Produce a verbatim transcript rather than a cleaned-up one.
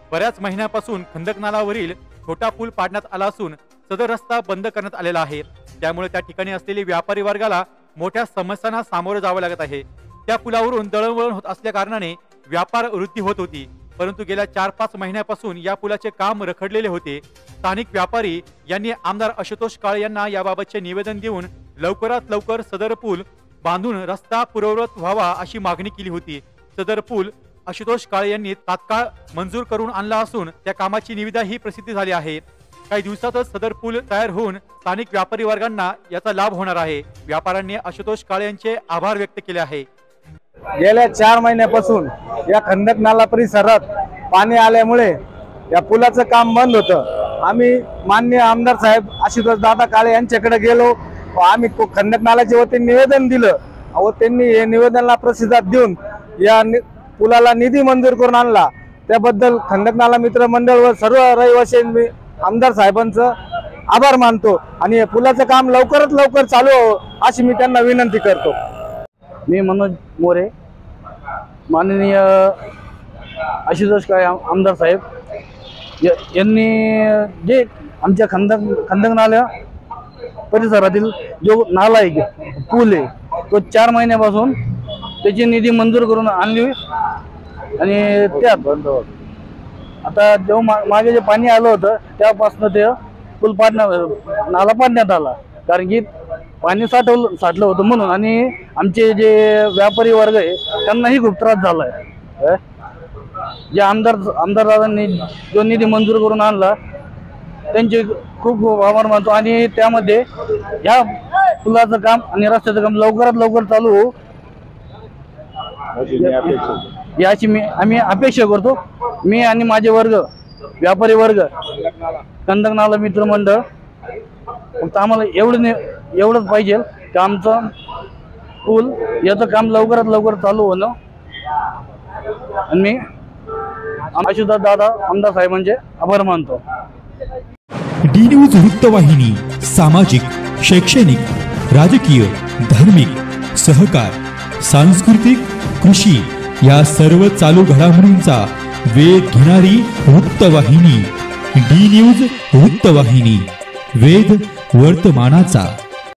बऱ्याच महिन्यापासून खंदकनालावरील छोटा पूल पाडण्यात आला असून सदर रस्ता बंद करण्यात आलेला आहे। त्यामुळे त्या ठिकाणी असलेले व्यापारी वर्गाला मोठ्या समस्यांना सामोरे जावे लागत आहे। त्या पुलावरून दळणवळण होत असल्या कारणाने व्यापार वृद्धी होत होती, परंतु गेल्या चार पाच महिन्यापासून या पुलाचे काम रखडलेले होते। स्थानिक व्यापारी यांनी आमदार आशुतोष काळे यांना याबाबतचे निवेदन देऊन लवकरात लवकर सदर पूल बांधून रस्ता पूर्ववत व्हावा अशी मागणी केली होती। सदर पूल आशुतोष काळे यांनी तात्काळ मंजूर करून आणला असून त्या कामाची निविदा ही प्रसिद्ध झाली आहे। काही दिवसातच सदर पूल तयार होऊन स्थानिक व्यापारी वर्गांना याचा लाभ होणार आहे। व्यापाऱ्यांनी आशुतोष काळे यांचे आभार व्यक्त केले आहे। गेल्या चार महिन्यापासून या खंदकनाला परिसरात पाणी आल्यामुळे या पुलाचं काम बंद होतं। आम्ही माननीय आमदार साहेब आशुतोष दादा काळे यांच्याकडे गेलो, आम्ही खंदकनालाच्या वतीने निवेदन दिलं व त्यांनी हे निवेदनाला प्रतिसाद देऊन या पुलाला निधी मंजूर करून आणला। त्याबद्दल खंदकनाला मित्र मंडळ व सर्व रहिवासी आमदार साहेबांचं आभार मानतो आणि या पुलाचं काम लवकरात लवकर चालू व्हावं अशी मी त्यांना विनंती करतो। मी मनोज मोरे, माननीय आशुतोष काळे आमदार साहेब यांनी जे आमच्या खंदक खंदकनाला परिसरातील जो नाला आहे पूल आहे तो चार महिन्यापासून त्याची निधी मंजूर करून आणली आणि त्यात आता जेव्हा मागे जे पाणी आलं होतं त्यापासून ते पूल पाडण्यात नाला पाडण्यात आला, कारण की पाणी साठवलं साठलं होतं म्हणून। आणि आमचे जे व्यापारी वर्ग आहे त्यांनाही खूप त्रास झाला आहे। जे आमदार आमदार दादांनी जो निधी मंजूर करून आणला त्यांचे खूप खूप आभार मानतो आणि त्यामध्ये या पुलाचं काम आणि रस्त्याचं काम लवकरात लवकर चालू हो याची मी आम्ही अपेक्षा करतो। मी आणि माझे वर्ग व्यापारी वर्ग खंदकनाला मित्र मंडळ फक्त आम्हाला एवढं एवढंच पाहिजे की आमचं पूल याचं काम लवकरात लवकर चालू होणं आणि मी आशुतोष दादा आमदार साहेबांचे आभार मानतो। डी न्यूज वृत्तवाहिनी सामाजिक, शैक्षणिक, राजकीय, धार्मिक, सहकार, सांस्कृतिक, कृषी या सर्व चालू घडामोडींचा वेध घेणारी वृत्तवाहिनी डी न्यूज वृत्तवाहिनी, वेध वर्तमानाचा।